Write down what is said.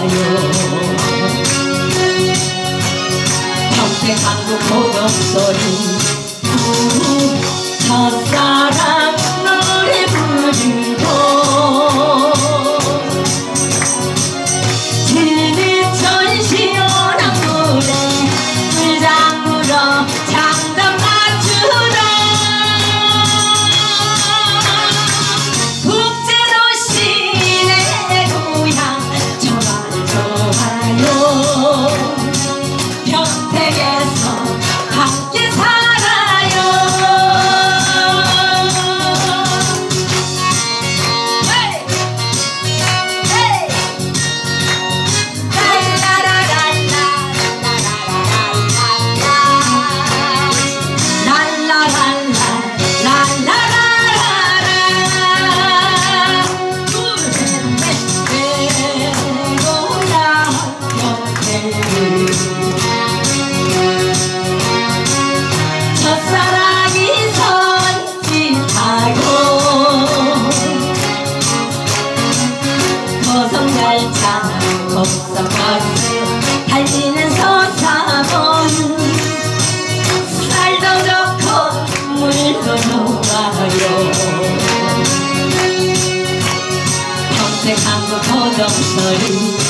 평생 한국 고독소리 첫사랑 노래 부르고 지리천 시원한 물에 물장구로 장단 맞추라 국제도시 내 고향 정말 좋아요 평택에서 함께 살아요. 헤이! 헤이! 첫사랑이 선짓하고 고성열차 고속버스 달리는 서사본 살도 좋고 물도 좋아요 평생 한국 고독소리